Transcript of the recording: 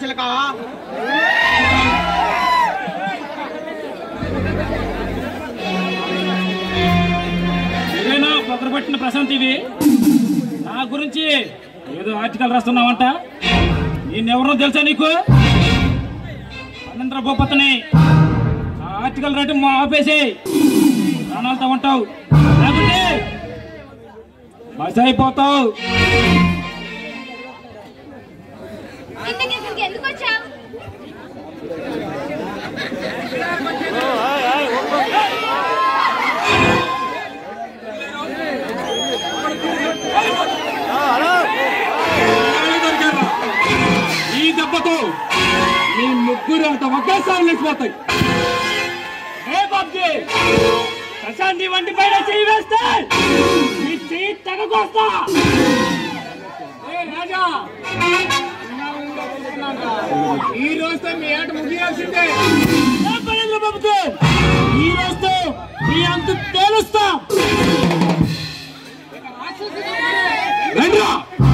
చిలక. ఇదేనా పొగరబట్టిన ప్రశాంత్ ఇవి? నా గురించి ఏదో ఆర్టికల్ రాస్తున్నావంట. నేనెవరో తెలుసా నీకు? అనంతర భూపతిని. ఆ ఆర్టికల్ రాయటం మా ఆపేసి ప్రాణాలతో ఉంటావు, లేకుంటే బస్ అయిపోతావు. ఎందుకు వచ్చావు? ఈ దెబ్బతో మీ ముగ్గురు అంత ఒకేసారి లేచిపోతాయి. ఏ బాబ్జీ, ప్రశాంతి వంటి పైన చెయ్యి వేస్తే మీ చెయ్యి తెగకొస్తా. రాజా, ఈ రోజుతో మీ ఆట ముగియాల్సిందే. బాబుతో ఈ రోజుతో మీ అంత తేలుస్తా. రండి.